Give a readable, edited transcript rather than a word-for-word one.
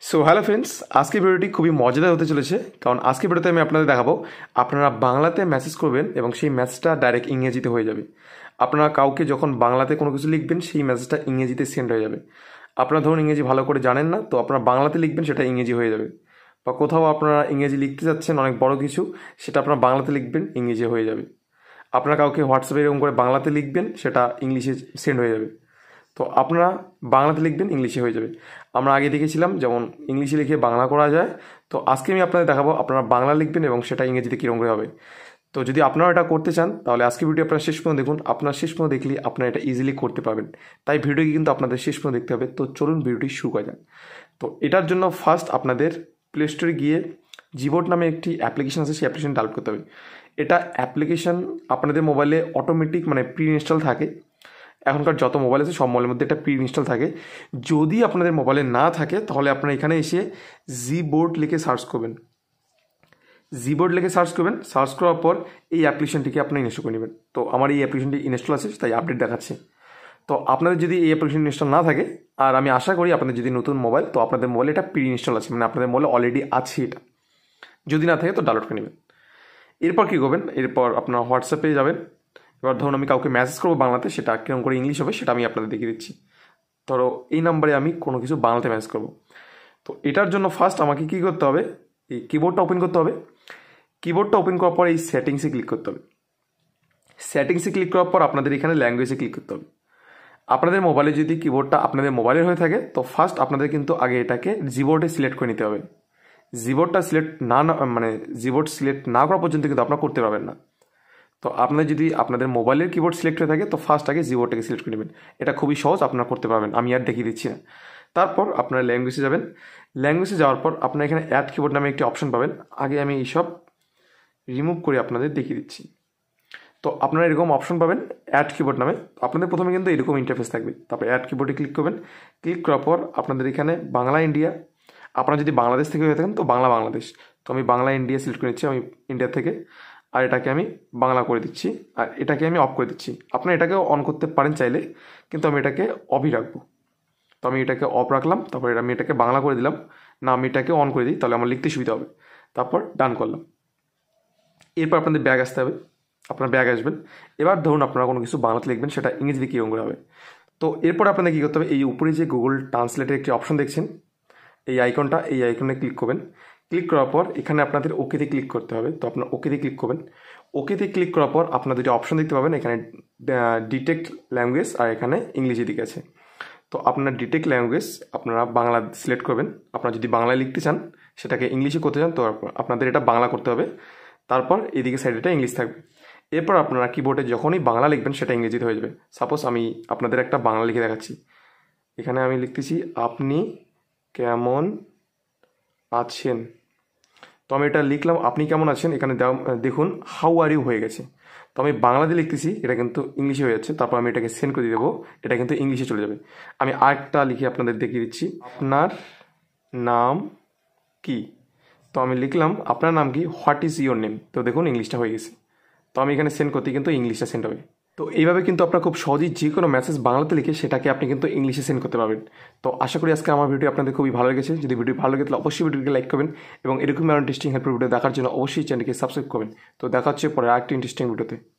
So hello friends, আজকের ভিডিওটি খুবই মজাদার হতে চলেছে। কারণ আজকের ভিডিওতে আমি আপনাদের দেখাবো আপনারা বাংলাতে মেসেজ করবেন এবং সেই মেসেজটা ডাইরেক্ট ইংরেজিতে হয়ে যাবে। আপনারা কাউকে যখন বাংলাতে কোনো কিছু লিখবেন সেই মেসেজটা ইংরেজিতে সেন্ড হয়ে যাবে। আপনারা ধরুন ইংরেজি ভালো করে জানেন না, তো আপনারা বাংলাতে লিখবেন, সেটা ইংরেজি হয়ে যাবে। বা কোথাও আপনারা ইংরেজি লিখতে যাচ্ছেন অনেক বড় কিছু, সেটা আপনারা বাংলাতে লিখবেন, ইংরেজি হয়ে যাবে। আপনারা কাউকে হোয়াটসঅ্যাপে এরকম করে বাংলাতে লিখবেন, সেটা ইংলিশে সেন্ড হয়ে যাবে। তো আপনারা বাংলাতে লিখবেন, ইংলিশে হয়ে যাবে। আমরা আগে দেখেছিলাম যেমন ইংলিশে লিখে বাংলা করা যায়। তো আজকে আমি আপনাদের দেখাবো আপনারা বাংলা লিখবেন এবং সেটা ইংরেজিতে কীরকম করে হবে। তো যদি আপনারা এটা করতে চান তাহলে আজকে ভিডিও আপনারা শেষ পর্যন্ত দেখুন। আপনার শেষ পর্যন্ত দেখলে আপনারা এটা ইজিলি করতে পারবেন। তাই ভিডিওটি কিন্তু আপনাদের শেষ পর্যন্ত দেখতে হবে। তো চলুন ভিডিওটি শুরু করা যাক। তো এটার জন্য ফার্স্ট আপনাদের প্লে স্টোরে গিয়ে জিবোর্ড নামে একটি অ্যাপ্লিকেশন আছে, সেই অ্যাপ্লিকেশন ডাউনলোড করতে হবে। এটা অ্যাপ্লিকেশন আপনাদের মোবাইলে অটোমেটিক প্রি ইনস্টল থাকে। এখনকার যত মোবাইল আছে সব মোবাইলের মধ্যে একটা প্রি ইনস্টল থাকে। যদি আপনাদের মোবাইলে না থাকে তাহলে আপনারা এখানে এসে জিবোর্ড লিখে সার্চ করবেন। জিবোর্ড লিখে সার্চ করবেন, সার্চ করার পর এই অ্যাপ্লিকেশনটিকে আপনি ইনস্টল করে নেবেন। তো আমার এই অ্যাপ্লিকেশনটি ইনস্টল আছে, তাই আপডেট দেখাচ্ছে। তো আপনাদের যদি এই অ্যাপ্লিকেশন ইনস্টল না থাকে, আর আমি আশা করি আপনাদের যদি নতুন মোবাইল, তো আপনাদের মোবাইলে এটা প্রি ইনস্টল আছে, আপনাদের মোবাইলে অলরেডি আছে এটা। যদি না থাকে তো ডাউনলোড করে নেবেন। এরপর কী করবেন, এরপর আপনার হোয়াটসঅ্যাপে যাবেন। এবার ধরুন আমি কাউকে মেসেজ করবো বাংলাতে, সেটা কীরকম করে ইংলিশ হবে সেটা আমি আপনাদের দেখিয়ে দিচ্ছি। ধরো এই নাম্বারে আমি কোনো কিছু বাংলাতে মেসেজ করবো। তো এটার জন্য ফার্স্ট আমাকে কী করতে হবে, এই কিবোর্ডটা ওপেন করতে হবে। কিবোর্ডটা ওপেন করার পর এই সেটিংসে ক্লিক করতে হবে। সেটিংসে ক্লিক করার পর আপনাদের এখানে ল্যাঙ্গুয়েজে ক্লিক করতে হবে। আপনাদের মোবাইলে যদি কিবোর্ডটা আপনাদের মোবাইলের হয়ে থাকে তো ফার্স্ট আপনাদের কিন্তু আগে এটাকে জিবোর্ডে সিলেক্ট করে নিতে হবে। জিবোর্ডটা সিলেক্ট জিবোর্ড সিলেক্ট না করা পর্যন্ত কিন্তু আপনারা করতে পারবেন না। তো আপনার যদি আপনাদের মোবাইলের কিবোর্ড সিলেক্ট হয়ে থাকে তো ফার্স্ট আগে জিবোর্ডটাকে সিলেক্ট করে নেবেন। এটা খুবই সহজ, আপনারা করতে পারবেন, আমি আর দেখিয়ে দিচ্ছি না। তারপর আপনারা ল্যাঙ্গুয়েজে যাবেন। ল্যাঙ্গুয়েজে যাওয়ার পর আপনারা এখানে অ্যাড কিবোর্ড নামে একটি অপশন পাবেন। আগে আমি এইসব রিমুভ করে আপনাদের দেখিয়ে দিচ্ছি। তো আপনারা এরকম অপশন পাবেন অ্যাড কিবোর্ড নামে। আপনাদের প্রথমে কিন্তু এরকম ইন্টারফেস থাকবে। তারপর অ্যাড কিবোর্ডে ক্লিক করবেন। ক্লিক করার পর আপনাদের এখানে বাংলা ইন্ডিয়া, আপনারা যদি বাংলাদেশ থেকে হয়ে থাকেন তো বাংলা বাংলাদেশ। তো আমি বাংলা ইন্ডিয়া সিলেক্ট করে নিচ্ছি, আমি ইন্ডিয়া থেকে। আর এটাকে আমি বাংলা করে দিচ্ছি, আর এটাকে আমি অফ করে দিচ্ছি। আপনারা এটাকেও অন করতে পারেন চাইলে, কিন্তু আমি এটাকে অফই রাখবো। তো আমি এটাকে অফ রাখলাম, তারপর আমি এটাকে বাংলা করে দিলাম। না, আমি এটাকে অন করে দিই, তাহলে আমার লিখতে সুবিধা হবে। তারপর ডান করলাম। এরপর আপনাদের ব্যাগ আসতে হবে, আপনার ব্যাগ আসবেন। এবার ধরুন আপনারা কোনো কিছু বাংলাতে লিখবেন, সেটা ইংরেজিতে কীরকম করে হবে। তো এরপর আপনাদের কী করতে হবে, এই উপরে যে গুগল ট্রান্সলেটের একটি অপশন দেখছেন, এই আইকনটা, এই আইকনে ক্লিক করবেন। ক্লিক করার পর এখানে আপনাদের ওকেতে ক্লিক করতে হবে। তো আপনার ওকেতে ক্লিক করবেন। ওকেতে ক্লিক করার পর আপনার দুটি অপশন দেখতে পাবেন, এখানে ডিটেক্ট ল্যাঙ্গুয়েজ আর এখানে ইংলিশ দিকে আছে। তো আপনার ডিটেক্ট ল্যাঙ্গুয়েজ আপনারা বাংলা সিলেক্ট করবেন। আপনারা যদি বাংলায় লিখতে চান, সেটাকে ইংলিশে করতে চান, তো আপনাদের এটা বাংলা করতে হবে। তারপর এদিকে সাইডেটা ইংলিশ থাকবে। এরপর আপনারা কিবোর্ডে যখনই বাংলা লিখবেন সেটা ইংরেজিতে হয়ে যাবে। সাপোজ আমি আপনাদের একটা বাংলা লিখে দেখাচ্ছি। এখানে আমি লিখতেছি আপনি কেমন আছেন। তো আমি এটা লিখলাম আপনি কেমন আছেন। এখানে দেখুন হাউ আর ইউ হয়ে গেছে। তো আমি বাংলাতে লিখতেছি, এটা কিন্তু ইংলিশে হয়ে যাচ্ছে। তারপর আমি এটাকে সেন্ড করে দিয়ে দেবো, এটা কিন্তু ইংলিশে চলে যাবে। আমি আরেকটা লিখে আপনাদের দেখিয়ে দিচ্ছি, আপনার নাম কি। তো আমি লিখলাম আপনার নাম কি, হোয়াট ইজ ইউর নেম। তো দেখুন ইংলিশটা হয়ে গেছে। তো আমি এখানে সেন্ড করতে কিন্তু ইংলিশটা সেন্ড হবে। তো এইভাবে কিন্তু আপনারা খুব সহজেই যে কোনো মেসেজ বাংলাতে লিখে সেটাকে আপনি কিন্তু ইংলিশে সেন্ড করতে পারবেন। তো আশা করি আজকে আমার ভিডিও আপনাদের খুবই ভালো লেগেছে। যদি ভিডিও ভালো লাগে তাহলে অবশ্যই ভিডিওকে লাইক করবেন এবং এরকম আরও ইন্টারেস্টিং হেল্পফুল ভিডিও দেখার জন্য অবশ্যই চ্যানেলকে সাবস্ক্রাইব করবেন। তো দেখা হচ্ছে পরে আরেকটি ইন্টারেস্টিং ভিডিওতে।